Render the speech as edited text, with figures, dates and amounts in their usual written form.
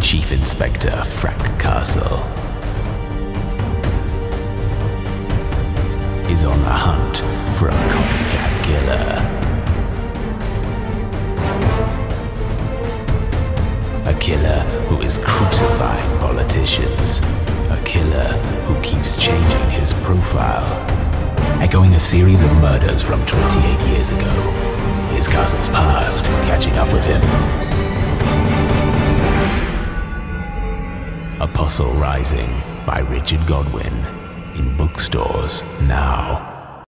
Chief Inspector Frank Castle is on the hunt for a copycat killer. A killer who is crucifying politicians. A killer who keeps changing his profile, echoing a series of murders from 28 years ago. Is Castle's past catching up with him? Apostle Rising by Richard Godwin, in bookstores now.